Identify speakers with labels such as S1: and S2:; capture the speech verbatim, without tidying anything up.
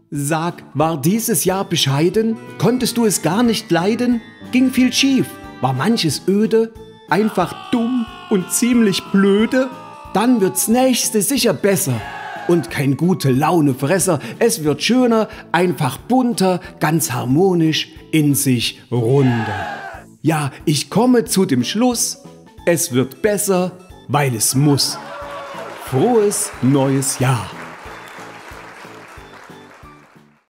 S1: Sag, war dieses Jahr bescheiden? Konntest du es gar nicht leiden? Ging viel schief? War manches öde? Einfach dumm und ziemlich blöde? Dann wird's nächste sicher besser. Und kein gute Launefresser, es wird schöner, einfach bunter, ganz harmonisch, in sich runder. Ja, ich komme zu dem Schluss, es wird besser, weil es muss. Frohes neues Jahr!